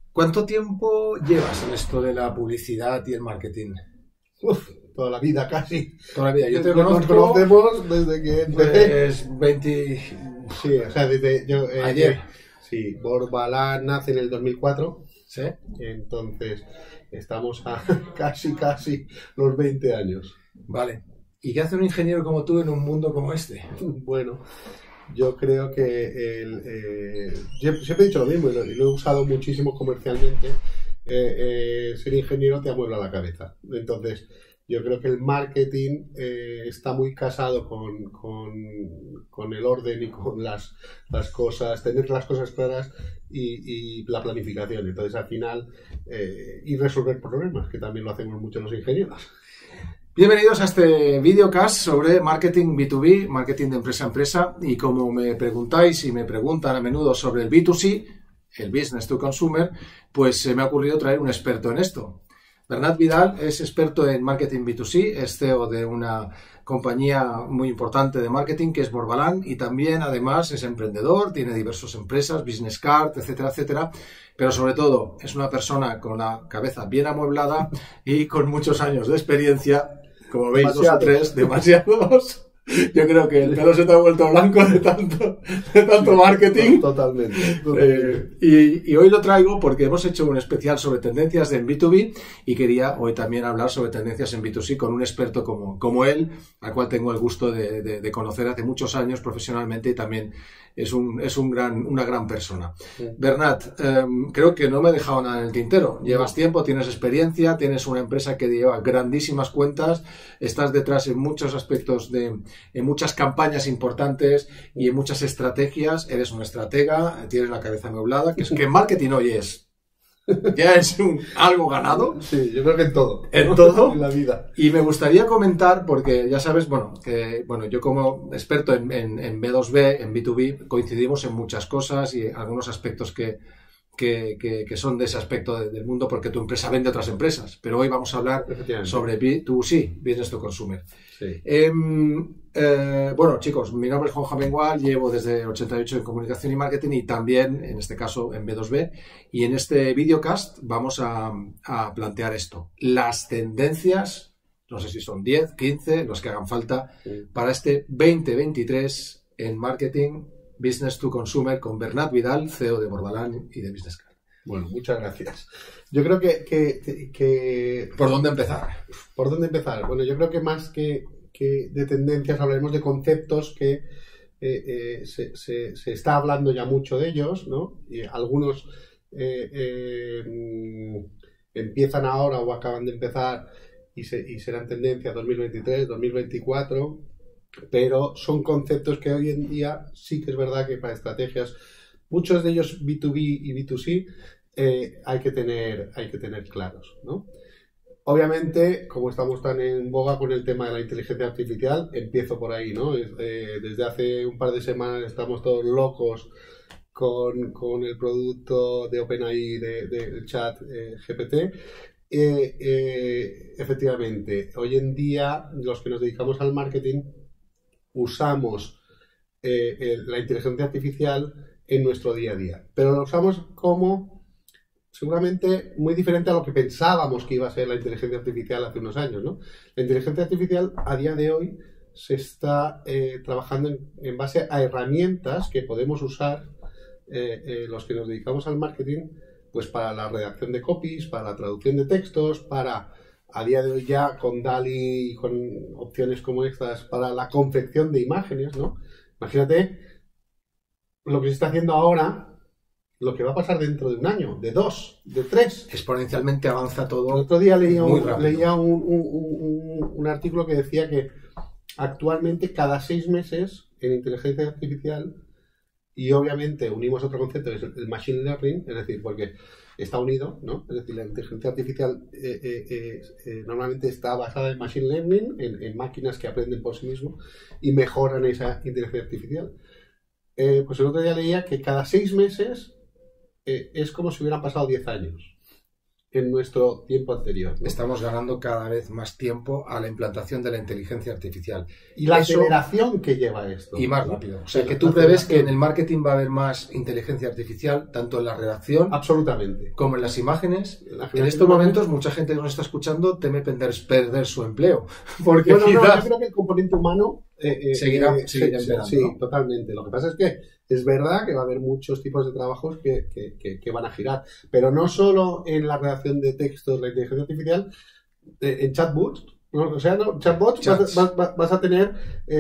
¿Cuánto tiempo llevas en esto de la publicidad y el marketing? Toda la vida casi. Toda la vida. Yo te Nos conozco conocemos desde que empecé. pues 20... Sí, o sea, desde yo. Ayer. Sí, Borbalán nace en el 2004. ¿Sí? Entonces, estamos a casi los 20 años. Vale. ¿Y qué hace un ingeniero como tú en un mundo como este? Bueno, yo creo que siempre he dicho lo mismo y lo he usado muchísimo comercialmente. Ser ingeniero te amuebla la cabeza. Entonces, yo creo que el marketing está muy casado con el orden y con las cosas, tener las cosas claras y la planificación. Entonces, al final, y resolver problemas, que también lo hacemos mucho los ingenieros. Bienvenidos a este videocast sobre marketing B2B, marketing de empresa a empresa, y como me preguntáis y me preguntan a menudo sobre el B2C, el Business to Consumer, pues se me ha ocurrido traer un experto en esto. Bernat Vidal es experto en marketing B2C, es CEO de una compañía muy importante de marketing que es Borbalán y también además es emprendedor, tiene diversas empresas, business card, etcétera, etcétera, pero sobre todo es una persona con la cabeza bien amueblada y con muchos años de experiencia. Como veis, dos o tres, demasiados. Yo creo que el pelo se te ha vuelto blanco de tanto marketing. Totalmente. Y hoy lo traigo porque hemos hecho un especial sobre tendencias en B2B y quería hoy también hablar sobre tendencias en B2C con un experto como él, al cual tengo el gusto de conocer hace muchos años profesionalmente y también es una gran persona. Sí. Bernat, creo que no me he dejado nada en el tintero. Llevas tiempo, tienes experiencia, tienes una empresa que lleva grandísimas cuentas, estás detrás en muchos aspectos en muchas campañas importantes y en muchas estrategias. Eres un estratega, tienes la cabeza amueblada, que es que en marketing hoy ya es algo ganado. Sí, yo creo que en todo. En todo. En la vida. Y me gustaría comentar, porque ya sabes, yo como experto en B2B, en B2B, coincidimos en muchas cosas y algunos aspectos que son de ese aspecto del mundo, porque tu empresa vende a otras empresas. Pero hoy vamos a hablar sobre B2C, Business to Consumer. Sí. Chicos, mi nombre es Juan Jamengual, llevo desde el 88 en comunicación y marketing y también, en este caso, en B2B. Y en este videocast vamos a plantear esto. Las tendencias, no sé si son 10, 15, los que hagan falta, para este 2023 en marketing Business to Consumer con Bernat Vidal, CEO de Borbalán y de Business Card. Bueno, muchas gracias. Yo creo que... ¿Por dónde empezar? ¿Por dónde empezar? Bueno, yo creo que más que de tendencias hablaremos de conceptos que se está hablando ya mucho de ellos, ¿no? Y algunos empiezan ahora o acaban de empezar y serán tendencias 2023, 2024... pero son conceptos que hoy en día sí que es verdad que para estrategias, muchos de ellos B2B y B2C, hay que tener claros, ¿no? Obviamente, como estamos tan en boga con el tema de la inteligencia artificial, empiezo por ahí, ¿no? Desde hace un par de semanas estamos todos locos con el producto de OpenAI del chat GPT. Efectivamente, hoy en día los que nos dedicamos al marketing usamos la inteligencia artificial en nuestro día a día, pero lo usamos como seguramente muy diferente a lo que pensábamos que iba a ser la inteligencia artificial hace unos años, ¿no? La inteligencia artificial a día de hoy se está trabajando en base a herramientas que podemos usar los que nos dedicamos al marketing, pues para la redacción de copies, para la traducción de textos, para a día de hoy ya con DALL-E y con opciones como estas para la confección de imágenes, ¿no? Imagínate lo que se está haciendo ahora, lo que va a pasar dentro de un año, de 2, de 3. Exponencialmente avanza todo. El otro día leía un artículo que decía que actualmente cada 6 meses en inteligencia artificial, y obviamente unimos otro concepto que es el machine learning, es decir, porque está unido, ¿no? Es decir, la inteligencia artificial normalmente está basada en machine learning, en máquinas que aprenden por sí mismos y mejoran esa inteligencia artificial. Pues el otro día leía que cada 6 meses es como si hubieran pasado 10 años. en nuestro tiempo anterior, ¿no? Estamos ganando cada vez más tiempo a la implantación de la inteligencia artificial. Y la aceleración que lleva esto. Y más rápido. O sea, que tú prevés que en el marketing va a haber más inteligencia artificial, tanto en la redacción absolutamente, como en las imágenes. En estos momentos, mucha gente que nos está escuchando teme perder su empleo. Porque bueno, quizás... yo creo que el componente humano seguirá imperando, sí, ¿no? Totalmente. Lo que pasa es que es verdad que va a haber muchos tipos de trabajos que van a girar, pero no solo en la redacción de textos, la inteligencia artificial, en chatbots, ¿no? O sea, ¿no? Chatbots vas a tener...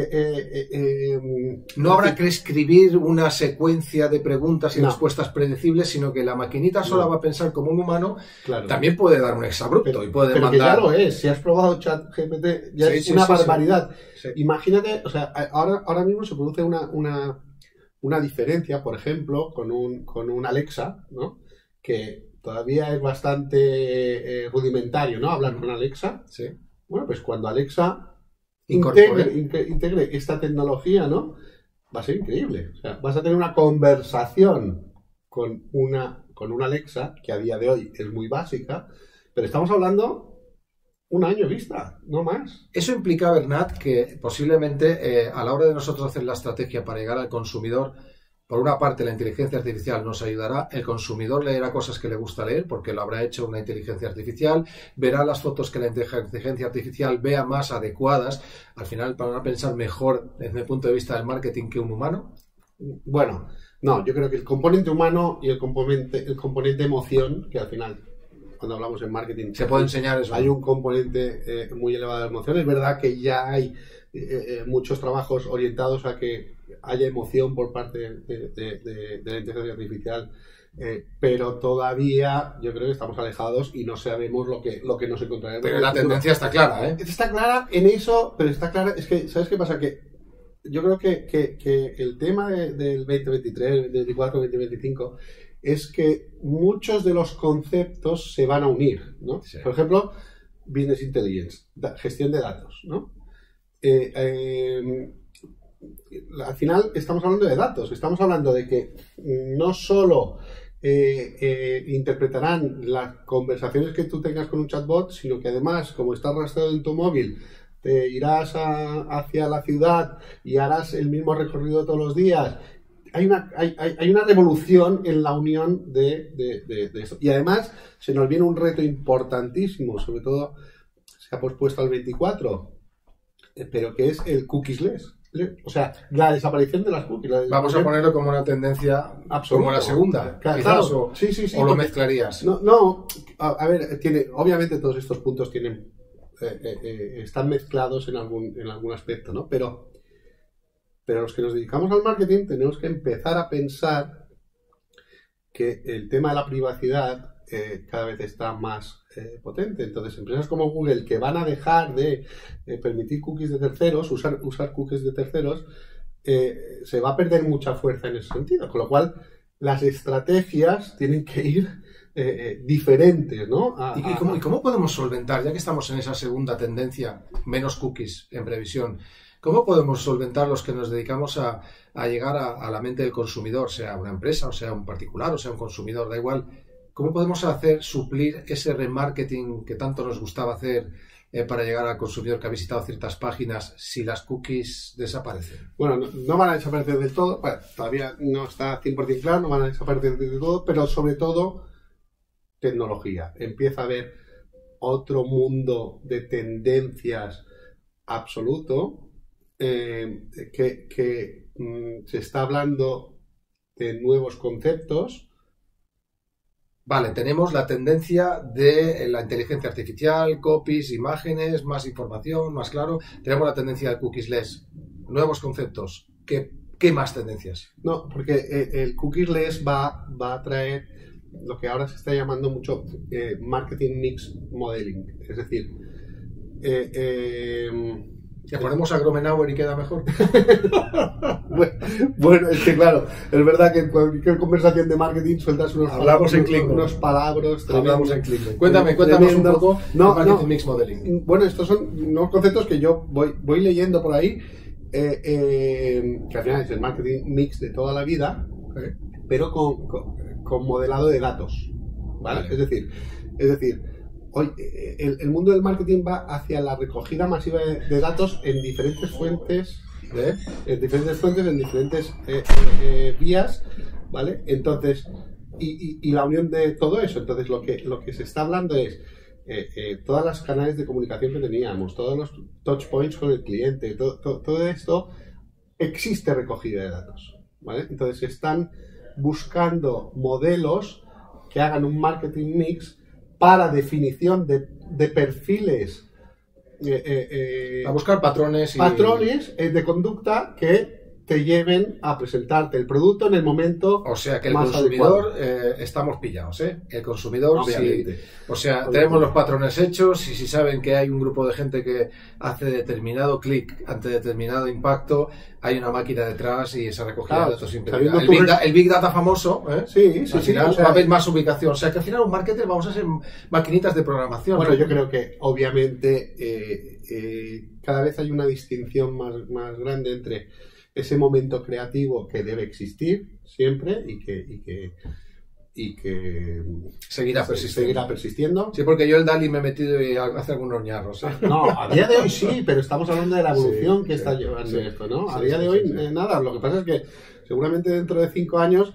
no habrá que escribir una secuencia de preguntas y respuestas predecibles, sino que la maquinita sola va a pensar como un humano. Claro. También puede dar un exabrupto y puede pero mandar... que ya lo es. Si has probado ChatGPT, ya es una barbaridad. Sí. Imagínate, o sea, ahora mismo se produce una diferencia, por ejemplo, con un Alexa, ¿no? Que todavía es bastante rudimentario, ¿no? Hablar con Alexa. Sí. Bueno, pues cuando Alexa integre esta tecnología, ¿no? Va a ser increíble. O sea, vas a tener una conversación con una Alexa, que a día de hoy es muy básica, pero estamos hablando un año vista, no más. Eso implica, Bernat, que posiblemente a la hora de nosotros hacer la estrategia para llegar al consumidor, por una parte la inteligencia artificial nos ayudará, el consumidor leerá cosas que le gusta leer porque lo habrá hecho una inteligencia artificial, verá las fotos que la inteligencia artificial vea más adecuadas, al final van a pensar mejor desde el punto de vista del marketing que un humano. Bueno, no, yo creo que el componente humano y el componente emoción, que al final, cuando hablamos en marketing, se puede enseñar eso. Hay un componente muy elevado de emoción. Es verdad que ya hay muchos trabajos orientados a que haya emoción por parte de la inteligencia artificial, pero todavía yo creo que estamos alejados y no sabemos lo que nos encontraremos. Pero la tendencia está clara, ¿eh? Está clara en eso, pero está clara, es que, ¿sabes qué pasa? Que yo creo que el tema del 2023, 2024, 2025 es que muchos de los conceptos se van a unir, ¿no? Sí. Por ejemplo, Business Intelligence, gestión de datos, ¿no? Al final estamos hablando de datos, estamos hablando de que no solo interpretarán las conversaciones que tú tengas con un chatbot, sino que además, como está rastreado en tu móvil, te irás hacia la ciudad y harás el mismo recorrido todos los días. Hay una revolución en la unión de eso. Y además se nos viene un reto importantísimo, sobre todo se ha pospuesto al 24, pero que es el cookies-less. O sea, la desaparición de las cookies. Vamos a ponerlo como una tendencia absoluta, como la segunda. Claro, sí, o lo mezclarías. No, a ver, obviamente todos estos puntos están mezclados en algún aspecto, ¿no? Pero los que nos dedicamos al marketing tenemos que empezar a pensar que el tema de la privacidad cada vez está más potente. Entonces, empresas como Google, que van a dejar de permitir cookies de terceros, usar cookies de terceros, se va a perder mucha fuerza en ese sentido. Con lo cual, las estrategias tienen que ir diferentes, ¿no? ¿Y cómo podemos solventar, ya que estamos en esa segunda tendencia, menos cookies en previsión, cómo podemos solventar los que nos dedicamos a llegar a la mente del consumidor, sea una empresa, o sea un particular, o sea un consumidor, da igual? ¿Cómo podemos suplir ese remarketing que tanto nos gustaba hacer para llegar al consumidor que ha visitado ciertas páginas si las cookies desaparecen? Bueno, no van a desaparecer del todo, bueno, todavía no está 100% claro, no van a desaparecer del todo, pero sobre todo tecnología. Empieza a haber otro mundo de tendencias absoluto, que se está hablando de nuevos conceptos. Vale, tenemos la tendencia de la inteligencia artificial, copies, imágenes, más información, más claro. Tenemos la tendencia del cookies-less, nuevos conceptos. ¿Qué más tendencias? No, porque el cookies-less va a traer lo que ahora se está llamando mucho marketing mix modeling. Es decir, ¿le ponemos a Gromenauer y queda mejor? Bueno, es que claro, es verdad que en cualquier conversación de marketing sueltas unos palabras tremendos. Hablamos en Klingon. Cuéntame un poco marketing mix modeling. Bueno, estos son unos conceptos que yo voy leyendo por ahí, que al final es el marketing mix de toda la vida, pero con modelado de datos. ¿vale? Es decir, hoy el mundo del marketing va hacia la recogida masiva de datos en diferentes fuentes, en diferentes vías, ¿vale? Entonces, y la unión de todo eso. Entonces, lo que se está hablando es todas las canales de comunicación que teníamos, todos los touch points con el cliente, todo esto, existe recogida de datos, ¿vale? Entonces, están buscando modelos que hagan un marketing mix para definición de perfiles, a buscar patrones de conducta que te lleven a presentarte el producto en el momento. O sea que el consumidor estamos pillados, ¿eh? El consumidor, obviamente. Tenemos los patrones hechos y si saben que hay un grupo de gente que hace determinado clic ante determinado impacto, hay una máquina detrás y esa recogida de datos implementa. El Big Data famoso, ¿eh? Sí, al final va a haber más ubicación. O sea que al final un marketer vamos a ser maquinitas de programación. Bueno, yo creo que obviamente cada vez hay una distinción más grande entre ese momento creativo que debe existir siempre y que seguirá persistiendo. Sí, porque yo el DALL-E me he metido y hace algunos ñarros. No, a día de hoy sí, pero estamos hablando de la evolución que está llevando esto, ¿no? A día de hoy nada, lo que pasa es que seguramente dentro de 5 años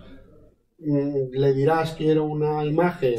le dirás quiero una imagen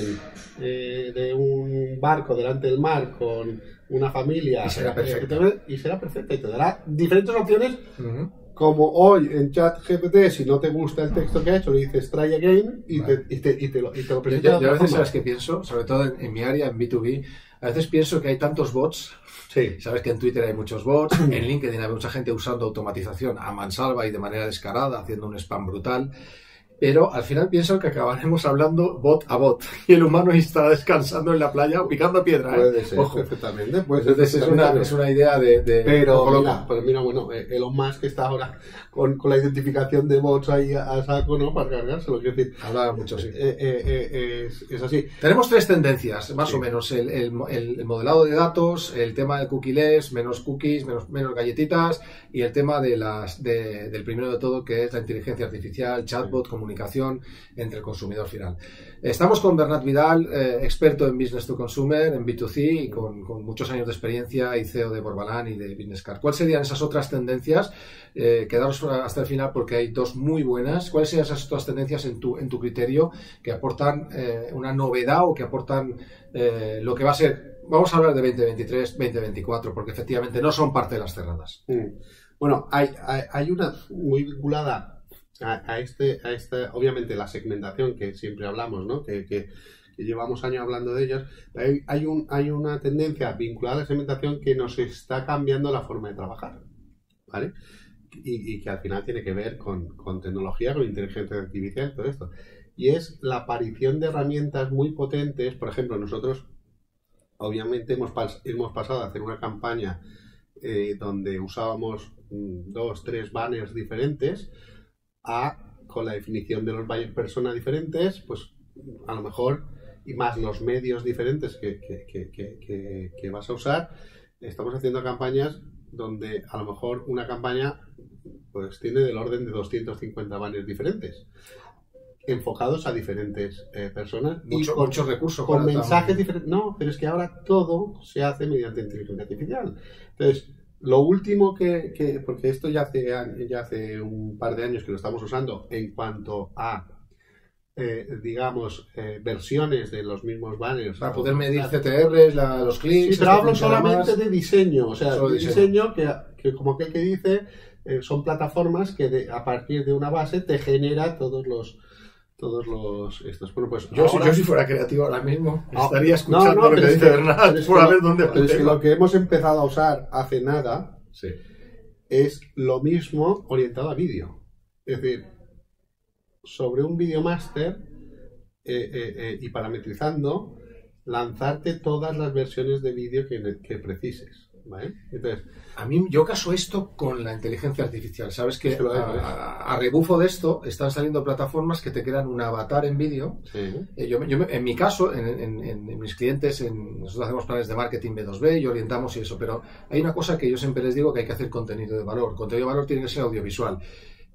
de un barco delante del mar con una familia y será perfecta y te dará diferentes opciones. Como hoy en ChatGPT, si no te gusta el texto que ha hecho, le dices try again y te lo presenta. Yo a veces, ¿sabes qué pienso? Sobre todo en mi área, en B2B, a veces pienso que hay tantos bots. Sí. Sabes que en Twitter hay muchos bots, en LinkedIn hay mucha gente usando automatización a mansalva y de manera descarada, haciendo un spam brutal. Pero al final pienso que acabaremos hablando bot a bot y el humano está descansando en la playa picando piedra. Puede ser, perfectamente. Entonces es una idea de Pero mira, bueno, Elon Musk está ahora con la identificación de bots ahí a saco, ¿no? Para cargárselo. Quiero decir, habla mucho, sí. Es así. Tenemos 3 tendencias, más o menos. El modelado de datos, el tema de cookieless, menos cookies, menos galletitas, y el tema del primero de todo, que es la inteligencia artificial, chatbot, comunicación entre el consumidor final. Estamos con Bernat Vidal, experto en Business to Consumer, en B2C, y con muchos años de experiencia y CEO de Borbalán y de Business Card. ¿Cuáles serían esas otras tendencias? Quedaros hasta el final porque hay 2 muy buenas. ¿Cuáles serían esas otras tendencias en tu criterio que aportan una novedad o que aportan lo que va a ser? Vamos a hablar de 2023, 2024, porque efectivamente no son parte de las cerradas. Bueno, hay una muy vinculada a esta, obviamente, la segmentación que siempre hablamos, ¿no? Que llevamos años hablando de ellas. Hay una tendencia vinculada a la segmentación que nos está cambiando la forma de trabajar, ¿vale? Y que al final tiene que ver con tecnología, con inteligencia artificial, todo esto. Y es la aparición de herramientas muy potentes. Por ejemplo, nosotros obviamente hemos pasado a hacer una campaña donde usábamos 2, 3 banners diferentes con la definición de los buyer persona diferentes, pues a lo mejor, y más los medios diferentes que vas a usar, estamos haciendo campañas donde a lo mejor una campaña pues tiene del orden de 250 banners diferentes, enfocados a diferentes personas. Muchos recursos. Con mensajes diferentes. No, pero es que ahora todo se hace mediante inteligencia artificial. Entonces, lo último porque esto ya hace un par de años que lo estamos usando en cuanto a, versiones de los mismos banners. Para poder medir CTRs, los clics. Sí, pero hablo solamente de diseño. O sea, de diseño que como aquel que dice, son plataformas que a partir de una base te genera todos los estos. Bueno, pues yo si fuera creativo ahora mismo estaría escuchando lo que dice Bernat por a ver dónde va. Pero es que lo que hemos empezado a usar hace nada es lo mismo orientado a vídeo. Es decir, sobre un videomaster y parametrizando, lanzarte todas las versiones de vídeo que precises. ¿Vale? Entonces, yo caso esto con la inteligencia artificial. Sabes que a rebufo de esto están saliendo plataformas que te crean un avatar en vídeo. Sí. En mi caso, en mis clientes, nosotros hacemos planes de marketing B2B y orientamos y eso, pero hay una cosa que yo siempre les digo, que hay que hacer contenido de valor. Contenido de valor tiene que ser audiovisual.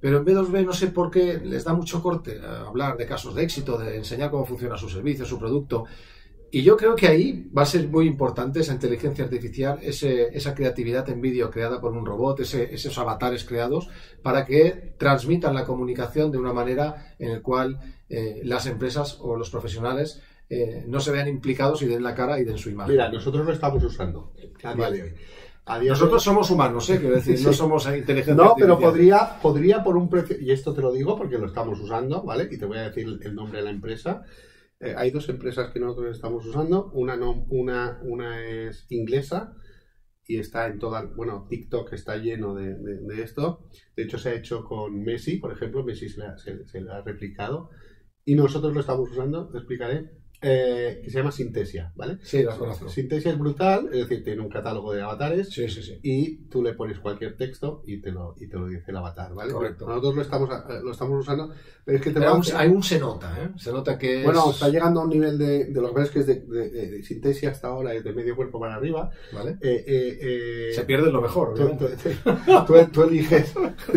pero en B2B no sé por qué les da mucho corte a hablar de casos de éxito, de enseñar cómo funciona su servicio, su producto. Y yo creo que ahí va a ser muy importante esa inteligencia artificial, esa creatividad en vídeo creada por un robot, esos avatares creados, para que transmitan la comunicación de una manera en la cual las empresas o los profesionales no se vean implicados y den la cara y den su imagen. Mira, nosotros lo estamos usando a día de hoy. Nosotros somos humanos, quiero decir, sí. No somos inteligencia no, artificial. Pero podría por un precio, y esto te lo digo porque lo estamos usando, ¿vale? Y te voy a decir el nombre de la empresa. Hay dos empresas que nosotros estamos usando. Una es inglesa y está en toda... Bueno, TikTok está lleno de esto. De hecho, se ha hecho con Messi, por ejemplo. Messi se le ha replicado. Y nosotros lo estamos usando, te explicaré, que se llama Synthesia, ¿vale? Sí, la conozco. Synthesia es brutal, es decir, tiene un catálogo de avatares. Sí, sí, sí. Y tú le pones cualquier texto y te lo dice el avatar, ¿vale? Correcto. Nosotros lo estamos usando, pero es que se nota, ¿eh? Se nota que bueno, está llegando a un nivel de lo que ves que es de Synthesia hasta ahora, es de medio cuerpo para arriba. ¿Vale? Se pierde lo mejor, tú eliges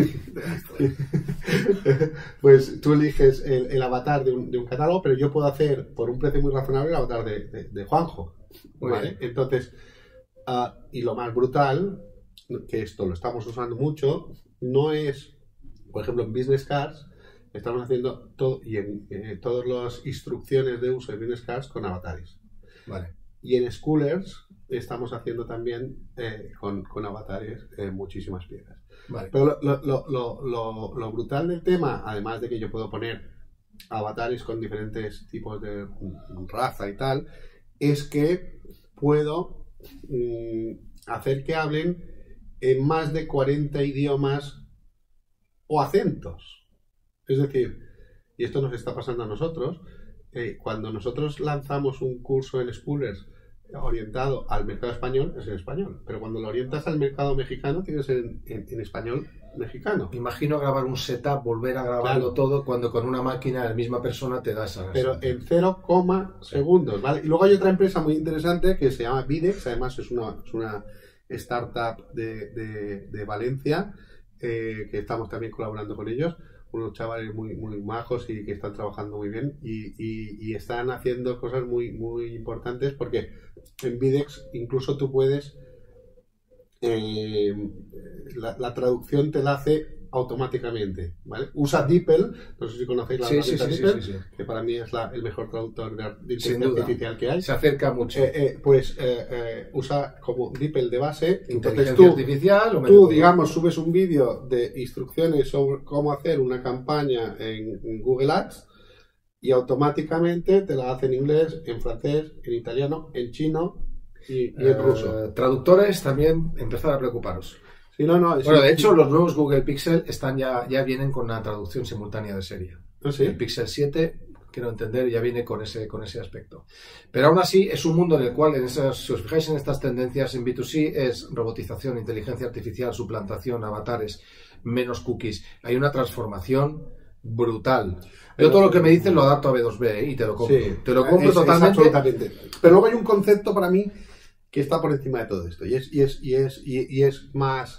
pues tú eliges el avatar de un catálogo, pero yo puedo hacer por un precio muy razonable el avatar de Juanjo, ¿vale? Entonces, y lo más brutal, que esto lo estamos usando mucho, no es, por ejemplo, en Business Cards estamos haciendo todo, y en todas las instrucciones de uso de Business Cards con avatares. Vale. Y en Schoolers estamos haciendo también con avatares muchísimas piezas. Vale. Pero lo brutal del tema, además de que yo puedo poner avatares con diferentes tipos de raza y tal, es que puedo hacer que hablen en más de 40 idiomas o acentos. Es decir, y esto nos está pasando a nosotros, cuando nosotros lanzamos un curso en Schoolers orientado al mercado español, es en español, pero cuando lo orientas al mercado mexicano, tienes en español mexicano. Imagino grabar un setup, volver a grabarlo todo, cuando con una máquina la misma persona te da esa pero en 0, segundos, ¿vale? Y luego hay otra empresa muy interesante que se llama Videx, además es una startup de Valencia, que estamos también colaborando con ellos, unos chavales muy, muy majos y que están trabajando muy bien y están haciendo cosas muy, muy importantes, porque en Videx incluso tú puedes la traducción te la hace automáticamente, ¿vale? Usa DeepL, no sé si conocéis la herramienta DeepL, sí. Que para mí es el mejor traductor de inteligencia artificial que hay. Se acerca mucho. Usa como DeepL de base. Entonces tú digamos, subes un vídeo de instrucciones sobre cómo hacer una campaña en Google Ads y automáticamente te la hace en inglés, en francés, en italiano, en chino y en ruso. Traductores también empezar a preocuparos. Sí, de hecho, los nuevos Google Pixel están ya vienen con una traducción simultánea de serie. ¿Sí? El Pixel 7, quiero entender, ya viene con ese aspecto. Pero aún así, es un mundo en el cual, si os fijáis en estas tendencias en B2C, es robotización, inteligencia artificial, suplantación, avatares, menos cookies. Hay una transformación brutal. Yo todo lo que me dicen lo adapto a B2B y te lo compro. Sí, te lo compro totalmente. Absolutamente. Pero luego hay un concepto para mí que está por encima de todo esto y es más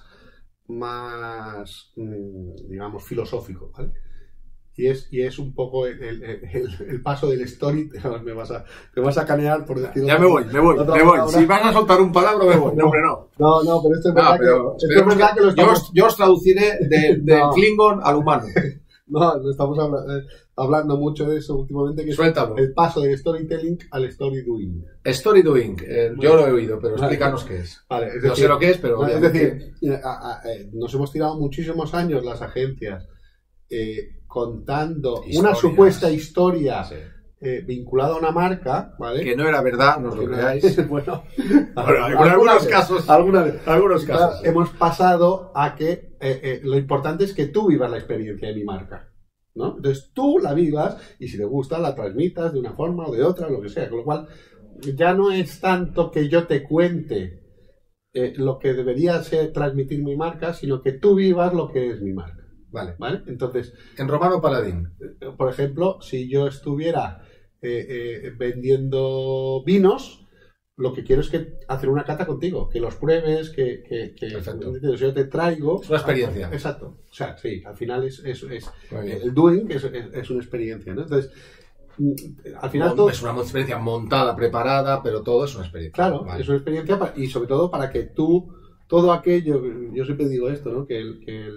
digamos filosófico, ¿vale? Y es un poco el paso del story. Me vas a canear por decirlo. Ya me voy. Si vas a soltar un palabra, me voy. No, pero esto es verdad que lo estamos... Yo os traduciré del Klingon al humano. No, estamos hablando mucho de eso últimamente, que Suéltalo. Es el paso del storytelling al story doing. Story doing, yo lo he oído, pero explícanos qué es. Vale, no sé lo que es, pero... Es decir, nos hemos tirado muchísimos años las agencias contando una supuesta historia vinculada a una marca, ¿vale? Que no era verdad, no os lo creáis. Bueno, algunos casos. Claro, hemos pasado a que lo importante es que tú vivas la experiencia de mi marca, ¿no? Entonces tú la vivas y si te gusta la transmitas de una forma o de otra, lo que sea. Con lo cual ya no es tanto que yo te cuente lo que debería ser transmitir mi marca, sino que tú vivas lo que es mi marca. ¿Vale? Entonces, en Romano Paladín, por ejemplo, si yo estuviera vendiendo vinos, lo que quiero es hacer una cata contigo, que los pruebes, que yo te traigo. Es una experiencia. Exacto. O sea, sí, al final es el doing es una experiencia, ¿no? Entonces, al final todo es una experiencia montada, preparada, pero todo es una experiencia. Claro, vale. Es una experiencia y sobre todo para que tú, todo aquello, yo siempre digo esto, ¿no? Que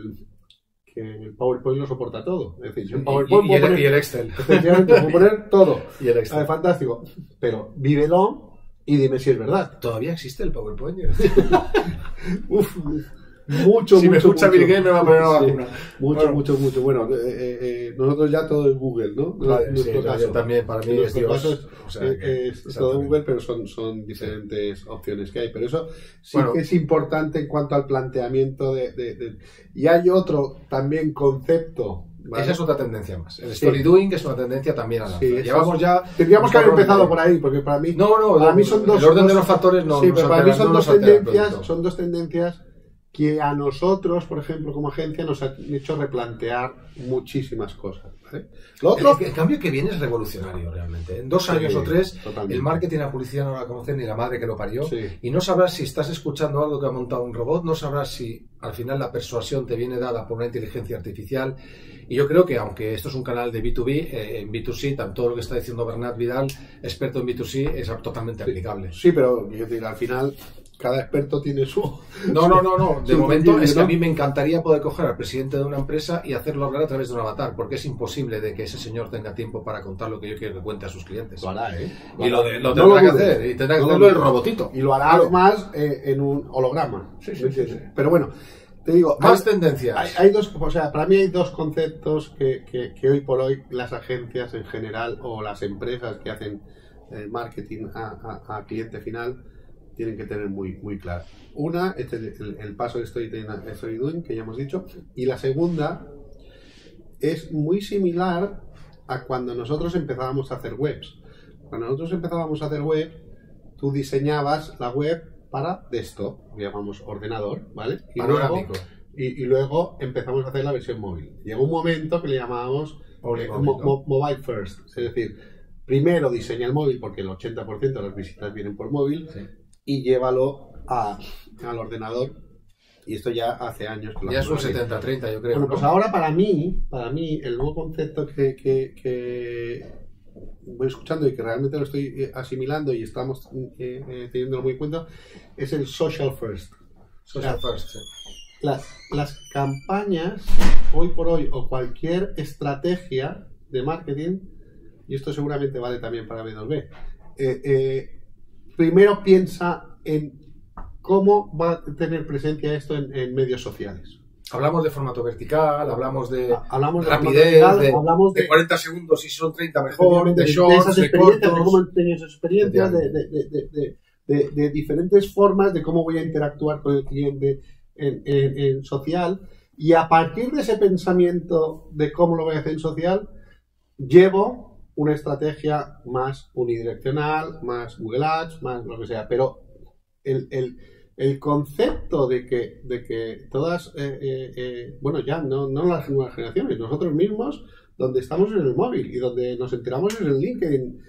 el PowerPoint lo soporta todo. Es decir, en PowerPoint y el Excel. Efectivamente, puedo poner todo. Y el Excel. Fantástico. Pero vívelo y dime si es verdad. ¿Todavía existe el PowerPoint? Uf, mucho. Si me escucha Bill Gates me va a poner una vacuna. Mucho. Bueno, nosotros ya todo es Google, ¿no? Vale, sí, yo también, para mí es Dios. Es todo Google, pero son diferentes opciones que hay. Pero eso sí que es importante en cuanto al planteamiento Y hay otro también concepto. ¿Vale? Esa es otra tendencia más. El story doing es una tendencia también a la llevamos ya. Tendríamos que haber empezado por ahí, porque para mí. Para mí son dos. El orden de los factores no. Sí, pero para mí son dos tendencias que a nosotros, por ejemplo, como agencia, nos han hecho replantear muchísimas cosas. ¿Vale? Lo otro, el cambio que viene es revolucionario realmente. En 2 años o 3, totalmente. El marketing y la publicidad no la conocen ni la madre que lo parió. Y no sabrás si estás escuchando algo que ha montado un robot, no sabrás si al final la persuasión te viene dada por una inteligencia artificial. Y yo creo que, aunque esto es un canal de B2B, en B2C, todo lo que está diciendo Bernat Vidal, experto en B2C, es totalmente aplicable. Sí, pero al final cada experto tiene su... No. De momento es que a mí me encantaría poder coger al presidente de una empresa y hacerlo hablar a través de un avatar, porque es imposible de que ese señor tenga tiempo para contar lo que yo quiero que cuente a sus clientes. Lo hará, Y lo tendrá que hacer. Y tendrá que hacerlo el robotito. Y lo hará además en un holograma. Sí. Pero bueno, te digo... Más tendencias. Hay dos, o sea, para mí hay dos conceptos que hoy por hoy las agencias en general o las empresas que hacen marketing a cliente final tienen que tener muy claro. Una, el paso de story doing, que ya hemos dicho, y la segunda es muy similar a cuando nosotros empezábamos a hacer webs. Cuando nosotros empezábamos a hacer web, tú diseñabas la web para desktop, llamamos ordenador, ¿vale? Y luego empezamos a hacer la versión móvil. Llegó un momento que le llamábamos mobile first, es decir, primero diseña el móvil porque el 80% de las visitas vienen por móvil. Sí. Y llévalo al ordenador. Y esto ya hace años que lo ya es un 70-30, yo creo. Bueno, pues ahora para mí, el nuevo concepto que voy escuchando y que realmente lo estoy asimilando y estamos teniéndolo muy en cuenta, es el social first. First, sí. Las campañas, hoy por hoy, o cualquier estrategia de marketing, y esto seguramente vale también para B2B, primero piensa en cómo va a tener presencia esto en medios sociales. Hablamos de formato vertical, hablamos de rapidez, hablamos de 40 segundos y son 30 mejor, de shorts, de cortos, de cómo tener esas experiencias, de diferentes formas de cómo voy a interactuar con el cliente en social, y a partir de ese pensamiento de cómo lo voy a hacer en social, llevo una estrategia más unidireccional, más Google Ads, más lo que sea, pero el concepto de que todas, bueno, ya no las nuevas generaciones, nosotros mismos, donde estamos en el móvil y donde nos enteramos es en LinkedIn,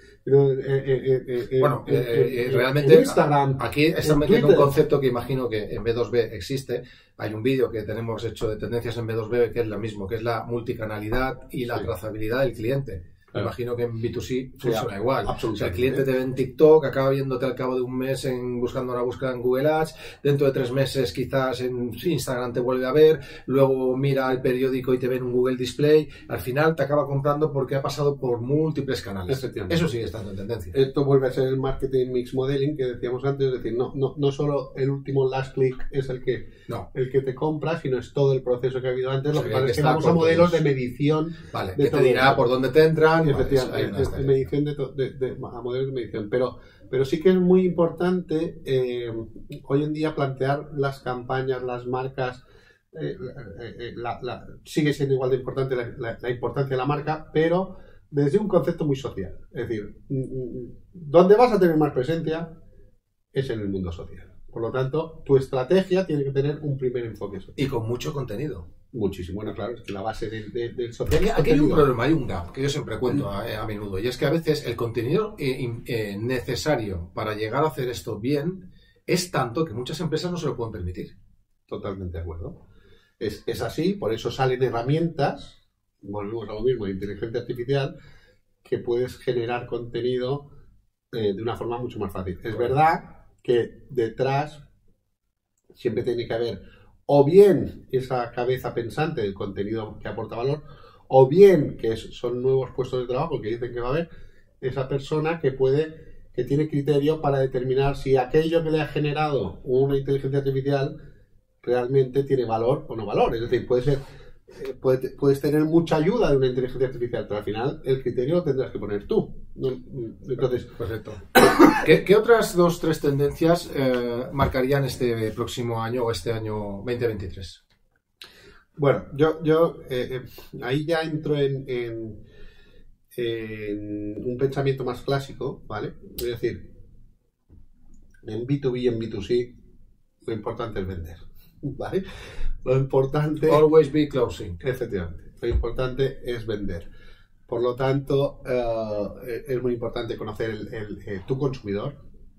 realmente en Instagram, aquí están metiendo un concepto que imagino que en B2B existe. Hay un vídeo que tenemos hecho de tendencias en B2B que es lo mismo, que es la multicanalidad y la trazabilidad del cliente. Claro. Imagino que en B2C funciona igual. O sea, el cliente te ve en TikTok, acaba viéndote al cabo de un mes buscando una búsqueda en Google Ads, dentro de 3 meses quizás en Instagram te vuelve a ver, luego mira el periódico y te ve en un Google Display, al final te acaba comprando porque ha pasado por múltiples canales. Eso sigue estando en tendencia. Esto vuelve a ser el marketing mix modeling que decíamos antes, es decir, no solo el último last click es el que te compra, sino es todo el proceso que ha habido antes. Lo que pasa es que vamos a modelos de medición. Vale, que te dirá por dónde te entran. Efectivamente, medición a modelos de medición, pero sí que es muy importante hoy en día plantear las campañas, las marcas, sigue siendo igual de importante la importancia de la marca, pero desde un concepto muy social, es decir, donde vas a tener más presencia es en el mundo social. Por lo tanto, tu estrategia tiene que tener un primer enfoque social. Y con mucho contenido. Muchísimo. Bueno, claro, es que la base del social. Aquí hay un problema, hay un gap que yo siempre cuento a menudo, y es que a veces el contenido necesario para llegar a hacer esto bien es tanto que muchas empresas no se lo pueden permitir. Totalmente de acuerdo. Es así, por eso salen herramientas, volvemos a lo mismo, de inteligencia artificial, que puedes generar contenido de una forma mucho más fácil. Es verdad que detrás siempre tiene que haber o bien esa cabeza pensante del contenido que aporta valor, o bien que son nuevos puestos de trabajo que dicen que va a haber esa persona que tiene criterio para determinar si aquello que le ha generado una inteligencia artificial realmente tiene valor o no valor. Es decir, puedes tener mucha ayuda de una inteligencia artificial, pero al final el criterio lo tendrás que poner tú. Entonces, perfecto. ¿Qué otras 2-3 tendencias marcarían este próximo año o este año 2023? Bueno, yo ahí ya entro en un pensamiento más clásico, ¿vale? Es decir, en B2B y en B2C lo importante es vender, ¿vale? Lo importante... Always be closing. Efectivamente, lo importante es vender. Por lo tanto, es muy importante conocer tu consumidor,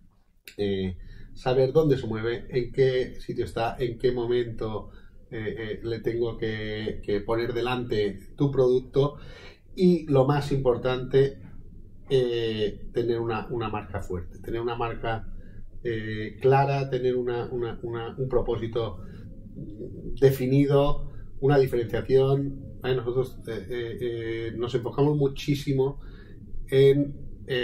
saber dónde se mueve, en qué sitio está, en qué momento le tengo que poner delante tu producto y, lo más importante, tener una marca fuerte, tener una marca clara, tener un propósito definido, una diferenciación. Nosotros nos enfocamos muchísimo en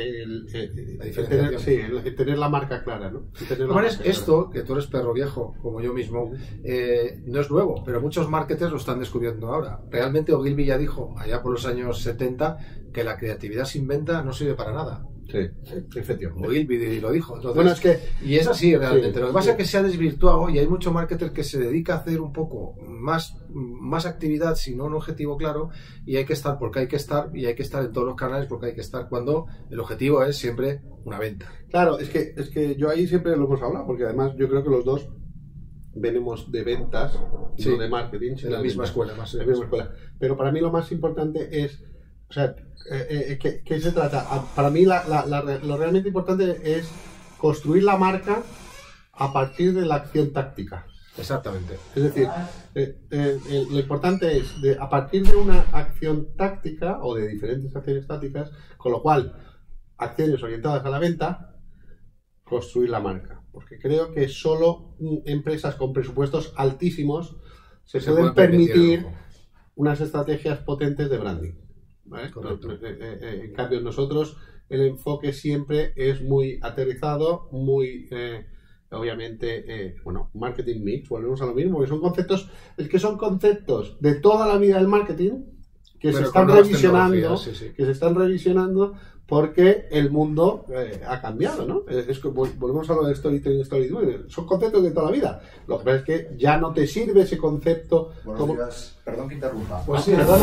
tener la marca clara, ¿no? Esto, que tú eres perro viejo, como yo mismo, no es nuevo, pero muchos marketers lo están descubriendo ahora. Realmente Ogilvy ya dijo, allá por los años 70, que la creatividad sin venta no sirve para nada. Sí, efectivamente. Ogilvy lo dijo. Entonces, bueno, es que... Y es así realmente. Sí, lo que pasa es que se ha desvirtuado y hay mucho marketer que se dedica a hacer un poco más actividad, sin un objetivo claro, y hay que estar porque hay que estar, y hay que estar en todos los canales porque hay que estar, cuando el objetivo es siempre una venta. Claro, es que yo ahí siempre lo hemos hablado, porque además yo creo que los dos venimos de ventas, sí, no de marketing, en la misma escuela. En la misma escuela. Pero para mí lo más importante es, o sea, ¿qué se trata? Para mí lo realmente importante es construir la marca a partir de la acción táctica. Exactamente. Es decir, lo importante es, a partir de una acción táctica o de diferentes acciones tácticas, con lo cual, acciones orientadas a la venta, construir la marca. Porque creo que solo empresas con presupuestos altísimos se pueden permitir unas estrategias potentes de branding, ¿vale? En cambio, nosotros el enfoque siempre es muy aterrizado, muy... obviamente, marketing mix, volvemos a lo mismo, que son conceptos de toda la vida del marketing que se están revisionando, que se están revisionando porque el mundo ha cambiado, ¿no? Es que volvemos a lo de storytelling, story doing, son conceptos de toda la vida. Lo que pasa es que ya no te sirve ese concepto. Buenos días, perdón que interrumpa. Pues sí, perdona.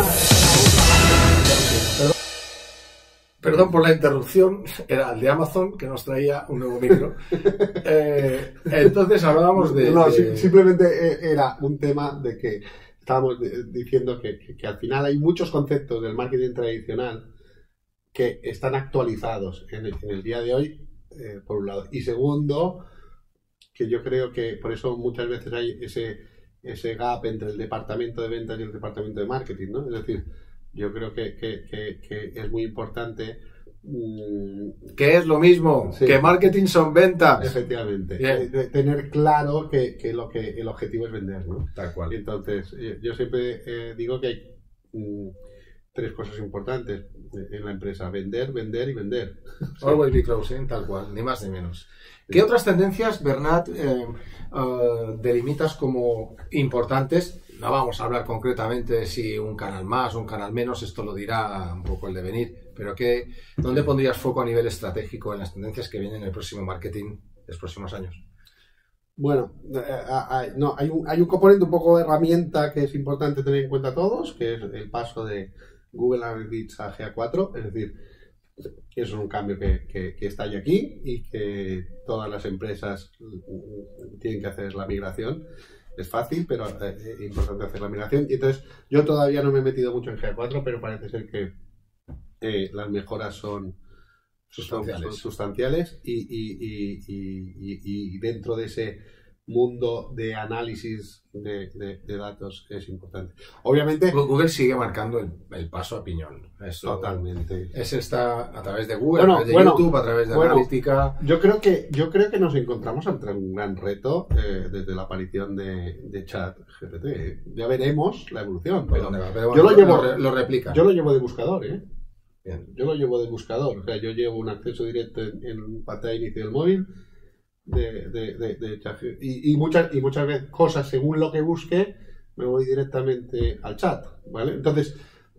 Perdón por la interrupción, era el de Amazon que nos traía un nuevo micro. Entonces hablábamos de... No, simplemente era un tema de que estábamos diciendo que al final hay muchos conceptos del marketing tradicional que están actualizados en el día de hoy, por un lado. Y segundo, que yo creo que por eso muchas veces hay ese gap entre el departamento de ventas y el departamento de marketing, ¿no? Es decir, yo creo que es muy importante. Que es lo mismo, sí, que marketing son ventas. Efectivamente. Tener claro que el objetivo es vender, ¿no? Tal cual. Y entonces, yo siempre digo que hay tres cosas importantes en la empresa: vender, vender y vender. Always be closing, tal cual, ni más ni menos. ¿Qué otras tendencias, Bernat, delimitas como importantes? No vamos a hablar concretamente de si un canal más o un canal menos, esto lo dirá un poco el devenir, pero ¿dónde pondrías foco a nivel estratégico en las tendencias que vienen en el próximo marketing de los próximos años? Bueno, hay un componente un poco de herramienta que es importante tener en cuenta todos, que es el paso de Google Analytics a GA4, es decir, que es un cambio que está ya aquí y que todas las empresas tienen que hacer la migración. Es fácil, pero es importante hacer la migración. Y entonces, yo todavía no me he metido mucho en GA4, pero parece ser que las mejoras son sustanciales y dentro de ese mundo de análisis de datos es importante. Obviamente, Google sigue marcando el paso a piñón. Eso, totalmente. Ese está a través de Google, Bueno, a través de bueno, YouTube, a través de analítica. Yo creo que nos encontramos ante un gran reto desde la aparición de ChatGPT. Ya veremos la evolución. Pero Pero yo bueno, lo replica. Yo lo llevo de buscador, ¿eh? Bien. Yo lo llevo de buscador. O sea, yo llevo un acceso directo en pantalla de inicio del móvil de chat. Y muchas veces cosas según lo que busque me voy directamente al chat, ¿vale? Entonces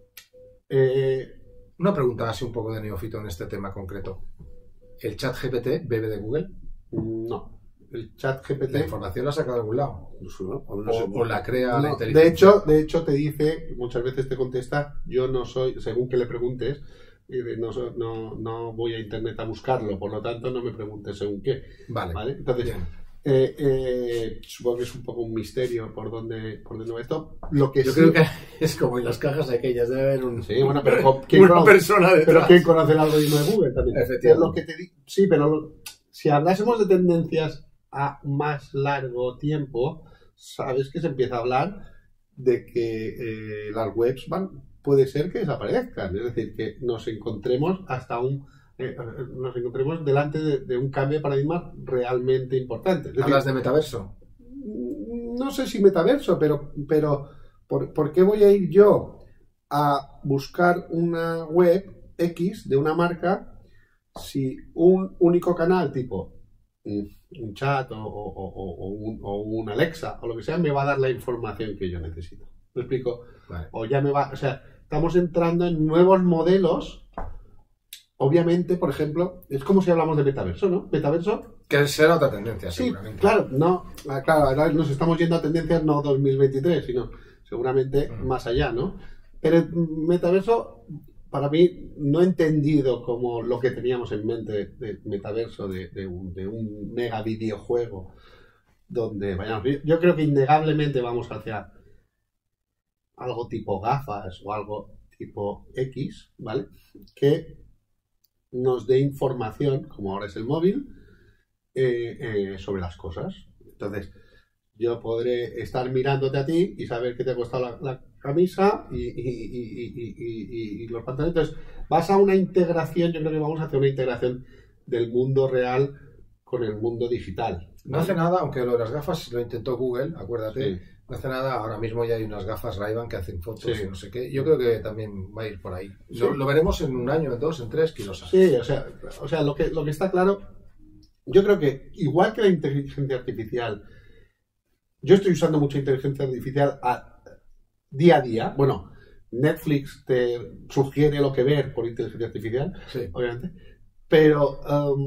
Una pregunta así un poco de neófito en este tema concreto. ¿El chat GPT bebe de Google? no, el chat GPT ¿La información la saca de algún lado? ¿O la crea la no, inteligencia? de hecho te dice, muchas veces te contesta, yo no soy, según que le preguntes, no voy a internet a buscarlo, por lo tanto no me preguntes según qué. Vale. Entonces, bien. supongo que es un poco un misterio por dónde va esto. Lo que Yo sí, creo que es como en las cajas aquellas, debe haber sí, bueno, pero una persona detrás. pero ¿quién conoce el algoritmo de Google también? Efectivamente. Es lo que te sí, pero si hablásemos de tendencias a más largo tiempo, sabes que se empieza a hablar de que las webs puede ser que desaparezcan, es decir, que nos encontremos nos encontremos delante de un cambio de paradigma realmente importante. Es decir, ¿Hablas de metaverso? no sé si metaverso, pero ¿por qué voy a ir yo a buscar una web X de una marca si un único canal tipo un chat o un Alexa o lo que sea me va a dar la información que yo necesito? ¿Me explico? Vale. O sea, estamos entrando en nuevos modelos. Obviamente, por ejemplo, es como si hablamos de metaverso, ¿no? Metaverso. Que será otra tendencia, Sí, seguramente. claro, ahora nos estamos yendo a tendencias no 2023, sino seguramente más allá, ¿no? Pero el metaverso, para mí, no he entendido como lo que teníamos en mente de metaverso, de un mega videojuego, donde vayamos. Yo creo que innegablemente vamos hacia algo tipo gafas o algo tipo X, ¿vale? Que nos dé información, como ahora es el móvil, sobre las cosas. Entonces, yo podré estar mirándote a ti y saber que te ha costado la camisa y los pantalones. Entonces, vas a una integración, yo creo que vamos a hacer una integración del mundo real con el mundo digital. No hace nada, aunque lo de las gafas lo intentó Google, acuérdate. Sí. No hace nada, ahora mismo ya hay unas gafas Ray-Ban que hacen fotos Sí. y no sé qué. Yo creo que también va a ir por ahí. Sí. Lo veremos en un año, en dos, en tres, quién lo sabe. Sí, o sea, lo que está claro, yo creo que igual que la inteligencia artificial, yo estoy usando mucha inteligencia artificial día a día. Bueno, Netflix te sugiere lo que ver por inteligencia artificial, Sí. obviamente, pero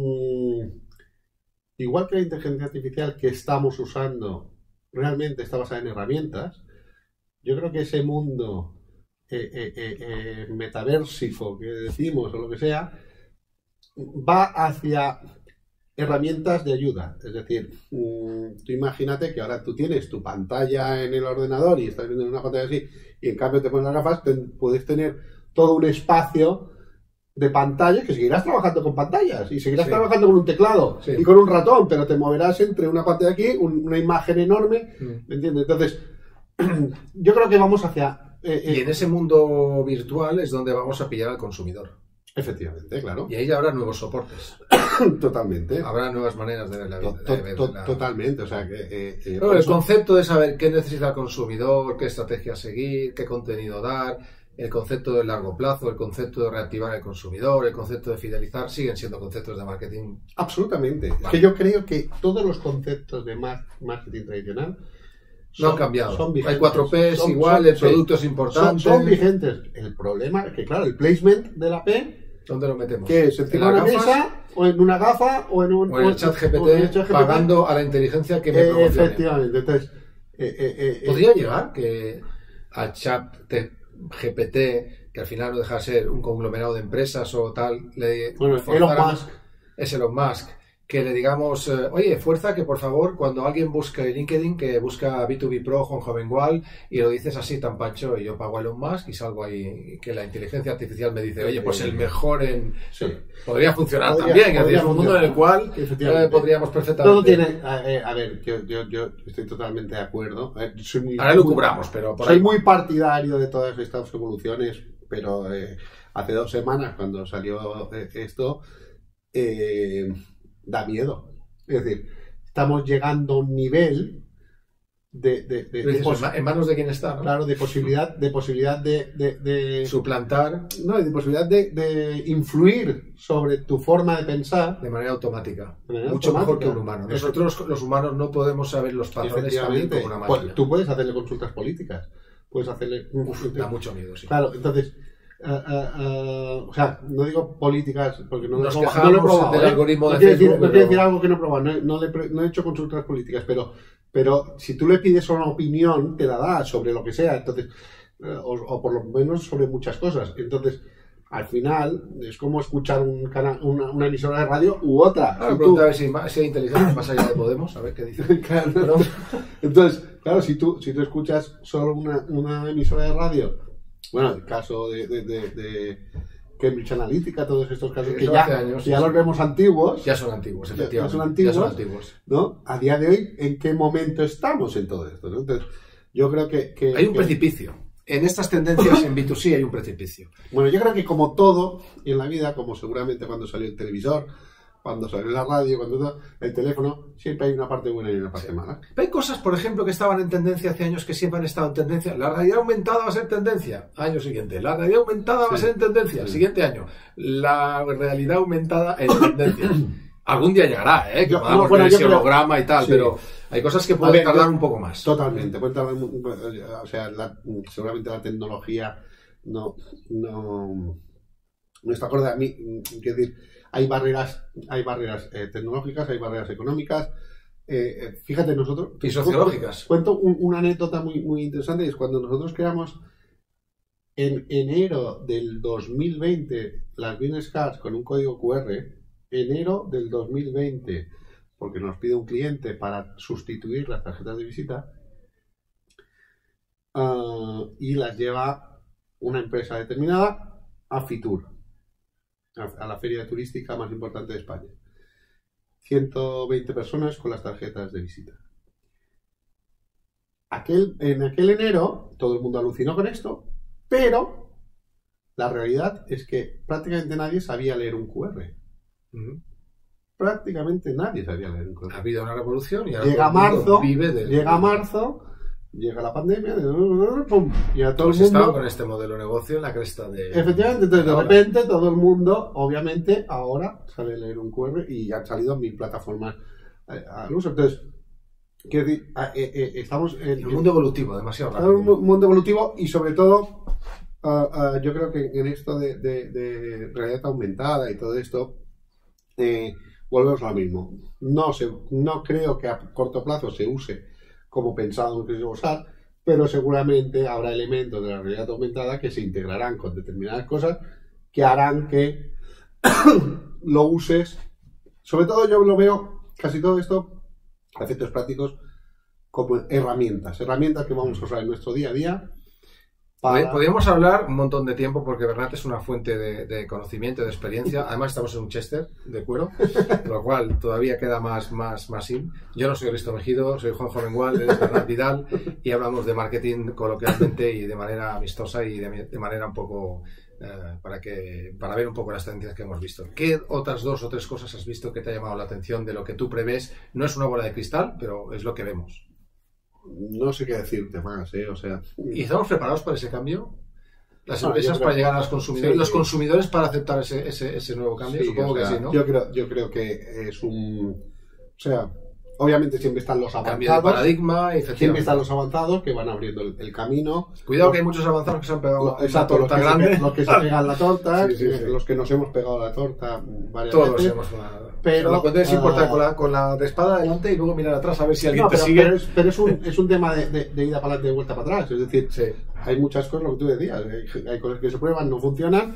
igual que la inteligencia artificial que estamos usando realmente está basada en herramientas, yo creo que ese mundo metaversico que decimos o lo que sea, va hacia herramientas de ayuda. Es decir, tú imagínate que ahora tú tienes tu pantalla en el ordenador y estás viendo una pantalla así y en cambio te pones las gafas, puedes tener todo un espacio de pantalla que seguirás trabajando con pantallas y seguirás Sí. trabajando con un teclado Sí. y con un ratón, pero te moverás entre una pantalla aquí, una imagen enorme, ¿me entiendes? Entonces, yo creo que vamos hacia... Y en ese mundo virtual es donde vamos a pillar al consumidor. Efectivamente, claro. Y ahí ya habrá nuevos soportes. Totalmente. Habrá nuevas maneras de ver la vida. Totalmente, o sea que... Pero por el eso- concepto de saber qué necesita el consumidor, qué estrategia seguir, qué contenido dar, el concepto de largo plazo, el concepto de reactivar al consumidor, el concepto de fidelizar, siguen siendo conceptos de marketing. Absolutamente. Es Vale. que yo creo que todos los conceptos de marketing tradicional No han cambiado. son Hay vigentes. 4Ps igual, el sí. producto es importante. Son vigentes. El problema es que, claro, el placement de la P, ¿Dónde lo metemos? que es encima ¿En de una las gafas? mesa, o en una gafa, o en un... O en el chat o en el GPT, chat GPT. pagando a la inteligencia que me promocione. Efectivamente. Entonces... ¿Podría llegar que a chat GPT, que al final no deja de ser un conglomerado de empresas o tal, le Bueno, forzáramos- Elon Musk. es Elon Musk, que le digamos, oye, fuerza que por favor, cuando alguien busque LinkedIn, que busca B2B Pro, Juan Jovengual, y lo dices así tan pancho, y yo pago a Elon Musk y salgo ahí, que la inteligencia artificial me dice, oye, pues el mejor en... Sí. Podría funcionar también, es decir, es un mundo en el cual podríamos perfectamente... Todo tiene... a ver, yo estoy totalmente de acuerdo. Ahora lo cubramos, pero por soy ahí... muy partidario de todas estas evoluciones, pero hace 2 semanas, cuando salió esto... da miedo. Es decir, estamos llegando a un nivel ¿en manos de quién está? ¿No? Claro, de posibilidad de suplantar, no, de posibilidad de influir sobre tu forma de pensar de manera automática. Mucho mejor que un humano. Nosotros los humanos no podemos saber los patrones también como una máquina. Pues, tú puedes hacerle consultas políticas, puedes hacerle... da mucho miedo, sí. Claro, entonces... o sea, no digo políticas porque no lo he probado del algoritmo de Facebook, no quiero decir algo que no he probado, no he hecho consultas políticas, pero si tú le pides una opinión te la da sobre lo que sea, entonces o por lo menos sobre muchas cosas. Entonces al final es como escuchar un canal, una emisora de radio u otra. Claro, a ver si hay inteligencia más allá de Podemos, a ver qué dice. Claro. Entonces, claro, si tú escuchas solo una emisora de radio, bueno, el caso de Cambridge Analytica, todos estos casos que ya los vemos antiguos. Ya son antiguos, efectivamente. Ya son antiguos, ¿no? A día de hoy, ¿en qué momento estamos en todo esto? ¿No? Entonces, yo creo que hay un precipicio. En estas tendencias en B2C hay un precipicio. Bueno, yo creo que como todo en la vida, como seguramente cuando salió el televisor, cuando salió la radio, cuando el teléfono, siempre hay una parte buena y una parte mala. Hay cosas, por ejemplo, que estaban en tendencia hace años que siempre han estado en tendencia. La realidad aumentada va a ser tendencia. Año siguiente. La realidad aumentada va a ser en tendencia. Siguiente año. La realidad aumentada en tendencia. Algún día llegará, que podamos ver ese holograma y tal, pero hay cosas que pueden tardar un poco más. Totalmente. Pueden tardar, o sea, seguramente la tecnología no está acorde a mí. Quiero decir, hay barreras tecnológicas, hay barreras económicas. Fíjate, nosotros... Y sociológicas. Cuento una anécdota muy, muy interesante, es cuando nosotros creamos en enero del 2020 las business cards con un código QR, enero del 2020, porque nos pide un cliente para sustituir las tarjetas de visita, y las lleva una empresa determinada a Fitur, a la feria turística más importante de España. 120 personas con las tarjetas de visita. En aquel enero todo el mundo alucinó con esto, pero la realidad es que prácticamente nadie sabía leer un QR. Prácticamente nadie sabía leer un QR. Ha habido una revolución y ahora llega marzo, llega la pandemia, ¡pum! Y a todo el mundo estaba con este modelo de negocio en la cresta de... Efectivamente, entonces de repente todo el mundo, obviamente, ahora sabe leer un QR y han salido 1000 plataformas al uso. Entonces, quiero decir, estamos en un mundo evolutivo, demasiado rápido. Un mundo evolutivo y sobre todo, yo creo que en esto de realidad aumentada y todo esto, volvemos a lo mismo. No creo que a corto plazo se use como pensado que se va a usar, pero seguramente habrá elementos de la realidad aumentada que se integrarán con determinadas cosas que harán que lo uses. Sobre todo yo lo veo, casi todo esto, a efectos prácticos, como herramientas que vamos a usar en nuestro día a día. Podríamos hablar un montón de tiempo porque Bernat es una fuente de conocimiento, de experiencia. Además estamos en un Chester de cuero, lo cual todavía queda más in. Yo no soy Risto Mejido, soy Juan Jovengual, él es Bernat Vidal y hablamos de marketing coloquialmente y de manera amistosa y de manera un poco para ver un poco las tendencias que hemos visto. ¿Qué otras 2 o 3 cosas has visto que te ha llamado la atención de lo que tú prevés? No es una bola de cristal, pero es lo que vemos. No sé qué decirte más, o sea... ¿Y estamos preparados para ese cambio? ¿Las empresas para llegar a los consumidores? ¿Los consumidores para aceptar ese nuevo cambio? Supongo que sí, ¿no? Yo creo que es un... O sea, obviamente siempre están los avanzados. Cambio de paradigma, siempre están los avanzados que van abriendo el camino. Cuidado que hay muchos avanzados que se han pegado la torta grande. Los que se pegan la torta, los que nos hemos pegado la torta varias veces. Todos hemos... Pero lo que puedes importar con la de espada adelante y luego mirar atrás a ver si alguien te sigue. Pero es un tema de ida para adelante y de vuelta para atrás. Es decir, hay muchas cosas, lo que tú decías, hay cosas que se prueban, no funcionan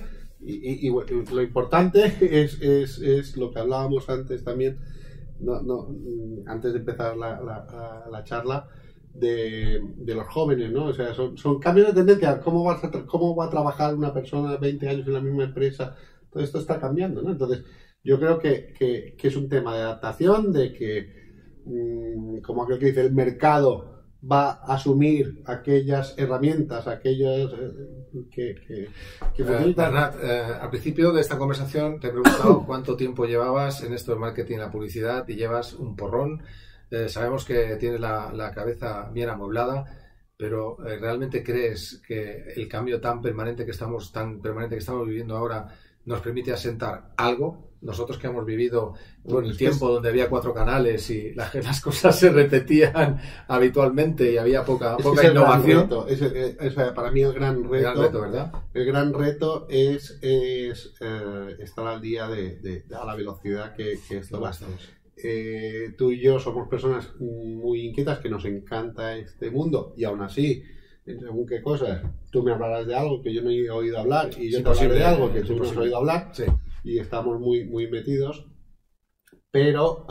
Y bueno, lo importante es lo que hablábamos antes también, antes de empezar la charla, de los jóvenes, ¿no? O sea, son cambios de tendencia. ¿Cómo va a trabajar una persona 20 años en la misma empresa? Todo esto está cambiando, ¿no? Entonces, yo creo que es un tema de adaptación, de que, como aquel que dice, el mercado va a asumir aquellas herramientas, aquellas que Bernat, al principio de esta conversación te he preguntado cuánto tiempo llevabas en esto del marketing y la publicidad, y llevas un porrón. Sabemos que tienes la cabeza bien amueblada, pero ¿realmente crees que el cambio tan permanente que estamos viviendo ahora nos permite asentar algo? Nosotros que hemos vivido el tiempo donde había 4 canales y las cosas se repetían habitualmente y había poca innovación. Para mí el gran reto, ¿verdad? El gran reto es estar al día a la velocidad que esto va. Tú y yo somos personas muy inquietas, que nos encanta este mundo, y aún así, según qué cosas, tú me hablarás de algo que yo no he oído hablar y yo te hablaré de algo que tú no has oído hablar, sí. Y estamos muy, muy metidos, pero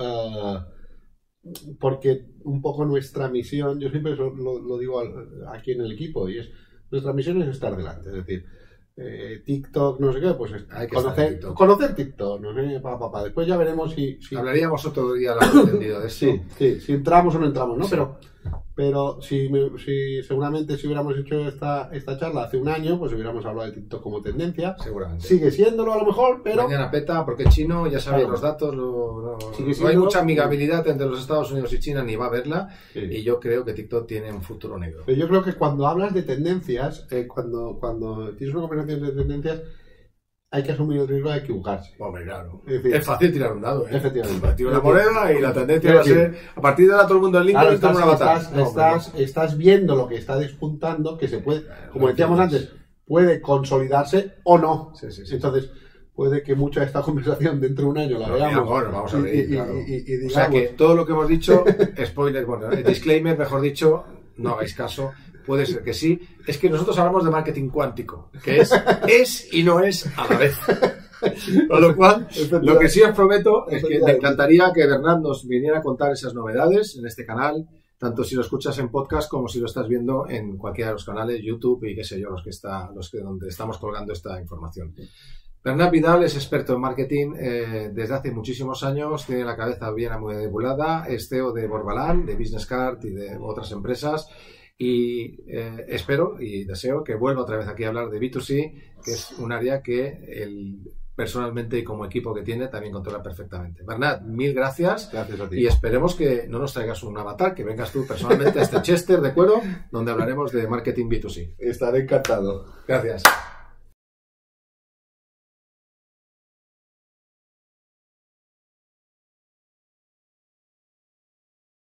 porque un poco nuestra misión, yo siempre lo digo aquí en el equipo, y nuestra misión es estar delante, es decir, TikTok, no sé qué, pues hay que conocer TikTok, no sé, después ya veremos si hablaríamos otro día largo entendido de eso. Sí, si entramos o no entramos, ¿no? Sí. Pero seguramente si hubiéramos hecho esta charla hace un año, pues hubiéramos hablado de TikTok como tendencia. Seguramente. Sigue siéndolo a lo mejor, pero... Mañana peta, porque chino, ya sabéis los datos, no hay mucha amigabilidad entre los Estados Unidos y China, ni va a haberla, sí. Y yo creo que TikTok tiene un futuro negro. Pero yo creo que cuando hablas de tendencias, cuando tienes una conversación de tendencias, hay que asumir el riesgo de equivocarse. Hombre, claro. Es fácil tirar un dado, ¿eh? Efectivamente. Tiro la moneda y la tendencia va a ser... A partir de ahora todo el mundo en LinkedIn toma una batalla. Estás viendo lo que está despuntando, que se puede, como decíamos antes, puede consolidarse o no. Sí. Entonces, puede que mucha de esta conversación dentro de un año la veamos. Bueno, vamos a ver, claro. Y digamos... O sea que todo lo que hemos dicho, spoiler, disclaimer, mejor dicho, no hagáis caso. Puede ser que sí. Es que nosotros hablamos de marketing cuántico, que es y no es a la vez. Con lo cual, lo que sí os prometo es que me encantaría que Bernat nos viniera a contar esas novedades en este canal, tanto si lo escuchas en podcast como si lo estás viendo en cualquiera de los canales, YouTube y qué sé yo, donde estamos colgando esta información. Bernat Vidal es experto en marketing desde hace muchísimos años, tiene la cabeza bien amubulada, es CEO de Borbalán, de Business Card y de otras empresas. Y espero y deseo que vuelva otra vez aquí a hablar de B2C, que es un área que él personalmente y como equipo que tiene también controla perfectamente. Bernat, mil gracias. Gracias a ti. Y esperemos que no nos traigas un avatar, que vengas tú personalmente a este Chester de Cuero, donde hablaremos de marketing B2C. Estaré encantado. Gracias.